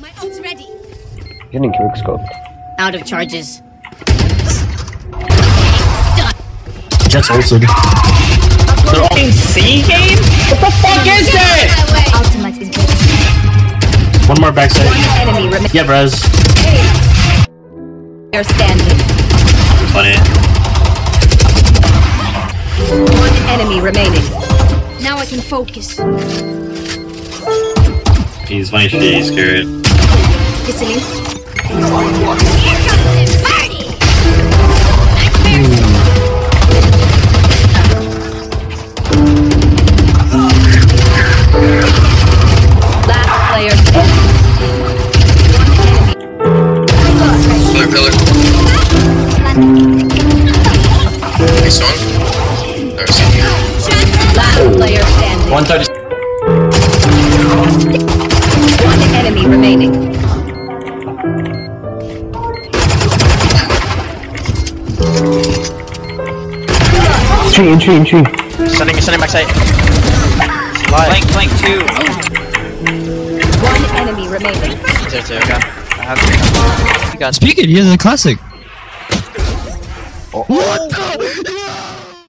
My ult's ready. Getting quick scope. Out of charges. Jets ulted. They're all in C game? What the fuck is this? Ultimate is ready. One more backside. One enemy remaining. Yeah, Brez. They're standing. Funny. One enemy remaining. Now I can focus. He's funny shit, he's scared. Listening. Last player. Pillar. Nice one. There's some here. Last player standing. 130. One enemy remaining. Tree. Sending backside. Flank 2. One enemy remaining. There, okay. I have you got Speak it, he has a classic. Oh. What the? Yeah!